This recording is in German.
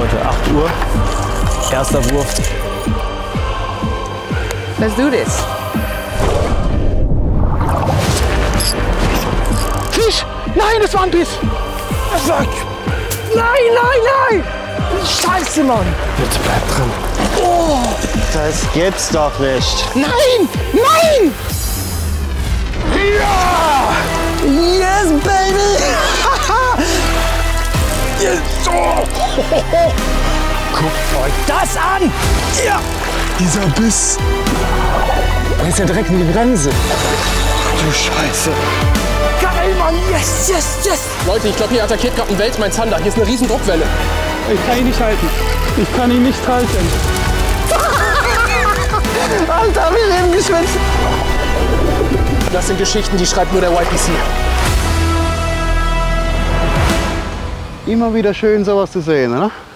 Leute, 8 Uhr. Erster Wurf. Let's do this. Fisch! Nein, das war ein Biss! Das war... Nein, nein, nein! Scheiße, Mann! Jetzt bleib dran. Oh! Das gibt's doch nicht. Nein! Nein! Ja! Yes, baby! Yes! Oh! Guckt euch das an! Ja! Dieser Biss. Der ist ja direkt in die Bremse. Du Scheiße! Geil, Mann! Yes, yes, yes! Leute, ich glaube, hier attackiert gerade ein Weltmeister. Hier ist eine riesen Druckwelle. Ich kann ihn nicht halten. Ich kann ihn nicht halten. Alter, wir leben geschwitzt! Das sind Geschichten, die schreibt nur der YPC. Immer wieder schön, sowas zu sehen, oder?